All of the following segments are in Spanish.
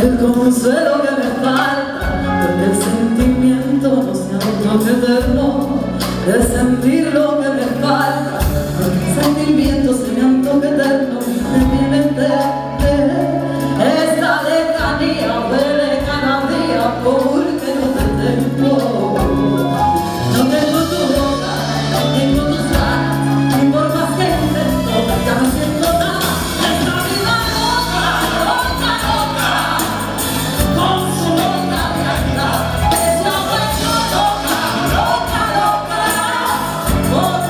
el consuelo que me falta, porque el sentimiento no se antoja eterno, de sentir lo que me falta, porque el sentimiento se me antoja eterno, de mi mente, esta lejanía huele cada día porque no te tengo. No tengo tu boca, no tengo tus ganas, y por más que intento, ya no siento nada. Esta vida loca, loca, loca, con su loca realidad, es la vuelta loca, loca, loca, por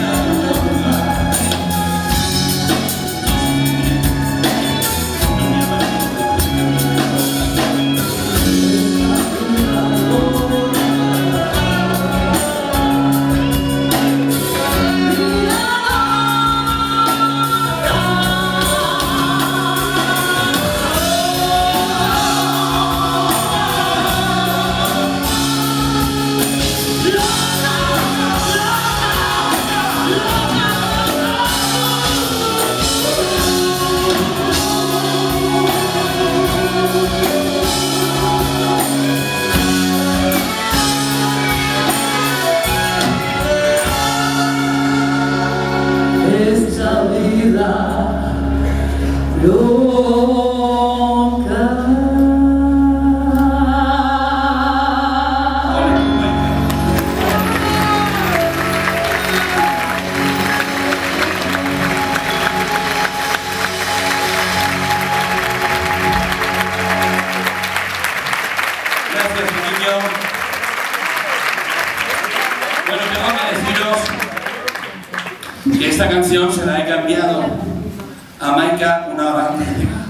esta vida loca. Gracias, niño. Bueno, tengo que deciros que esta canción se la he cambiado a Maika una hora antes de llegar.